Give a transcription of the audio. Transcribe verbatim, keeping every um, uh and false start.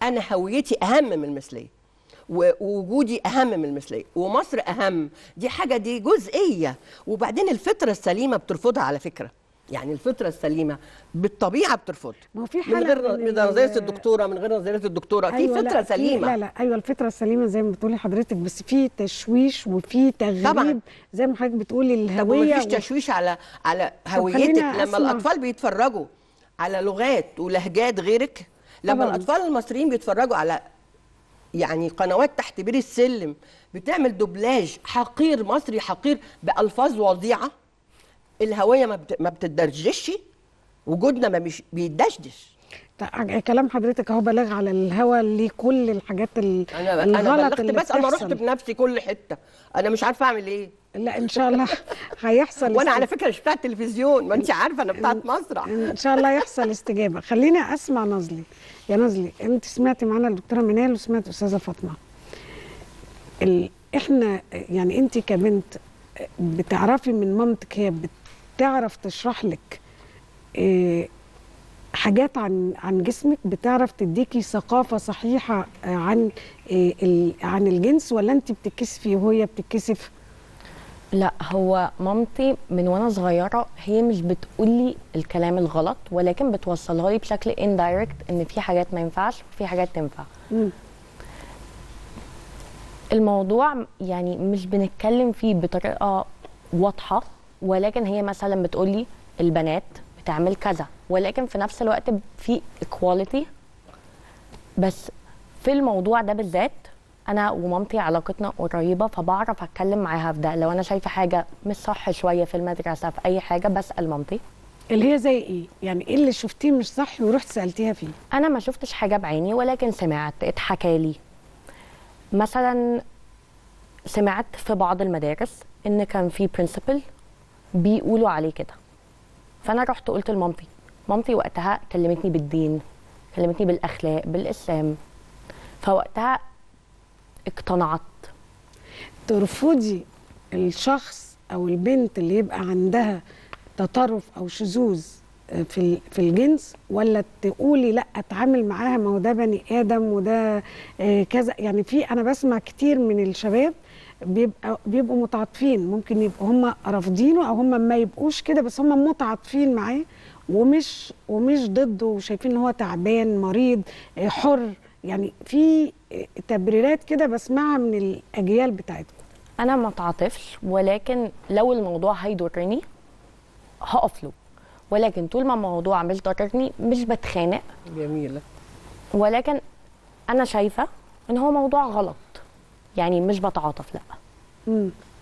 انا هويتي اهم من المثليه، ووجودي اهم من المثليه، ومصر اهم. دي حاجه، دي جزئيه. وبعدين الفطره السليمه بترفضها على فكره، يعني الفطره السليمه بالطبيعه بترفضها. ما هو في من حاله غير من من نظريه الدكتوره، من غير نظريه الدكتوره، في أيوة فطره لا في سليمه. لا لا ايوه الفطره السليمه زي ما بتقولي حضرتك، بس في تشويش وفي تغريب طبعا. زي ما حضرتك بتقولي طب وما الهويه فيش و... تشويش على على طب خلينا هويتك لما أسمع. الاطفال بيتفرجوا على لغات ولهجات غيرك؟ لما طبعاً. الاطفال المصريين بيتفرجوا على يعني قنوات تحت بير السلم بتعمل دوبلاج حقير، مصري حقير بألفاظ وضيعة، الهوية ما بت- ما بتدرجش، وجودنا ما بيش- بيدشدش. طيب، كلام حضرتك اهو بلاغ على الهوا لكل الحاجات ال- انا انا الغلط بلغت، اللي بس انا رحت بتحصل. بنفسي كل حتة، انا مش عارفة اعمل ايه. لا ان شاء الله هيحصل وانا است... على فكرة مش بتاعت تلفزيون، ما انت عارفة انا بتاعت مسرح. ان شاء الله يحصل استجابه. خليني اسمع نظلي. يا نظلي، انت سمعتي معانا الدكتوره منال وسمعت استاذه فاطمه. ال... احنا يعني انت كبنت بتعرفي من مامتك، هي بتعرف تشرح لك إيه حاجات عن عن جسمك، بتعرف تديكي ثقافه صحيحه عن إيه ال... عن الجنس، ولا انت بتتكسفي وهي بتتكسف؟ لا، هو مامتي من وانا صغيره هي مش بتقولي الكلام الغلط، ولكن بتوصلها لي بشكل اندايركت ان في حاجات ما ينفعش وفي حاجات تنفع. مم. الموضوع يعني مش بنتكلم فيه بطريقه واضحه، ولكن هي مثلا بتقولي البنات بتعمل كذا، ولكن في نفس الوقت في ايكواليتي. بس في الموضوع ده بالذات انا ومامتي علاقتنا قريبه، فبعرف اتكلم معاها في ده. لو انا شايفه حاجه مش صح شويه في المدرسه في اي حاجه بسال مامتي. اللي هي زي ايه؟ يعني ايه اللي شفتيه مش صح ورحت سالتيها فيه؟ انا ما شفتش حاجه بعيني، ولكن سمعت، اتحكى لي. مثلا سمعت في بعض المدارس ان كان في برنسبل بيقولوا عليه كده، فانا رحت قلت لمامتي. مامتي وقتها كلمتني بالدين، كلمتني بالاخلاق بالاسلام، فوقتها اقتنعت. ترفضي الشخص او البنت اللي يبقى عندها تطرف او شذوذ في في الجنس، ولا تقولي لا اتعامل معاها، ما هو ده بني ادم وده آه كذا؟ يعني في انا بسمع كتير من الشباب بيبقى بيبقوا متعاطفين، ممكن يبقوا هم رافضينه او هم ما يبقوش كده، بس هم متعاطفين معاه ومش ومش ضده، وشايفين ان هو تعبان مريض آه حر. يعني في تبريرات كده بسمعها من الاجيال بتاعتكم. انا ما اتعاطفش، ولكن لو الموضوع هيضرني هقف له، ولكن طول ما الموضوع مش ضررني مش بتخانق. جميلة. ولكن انا شايفه ان هو موضوع غلط، يعني مش بتعاطف لا. امم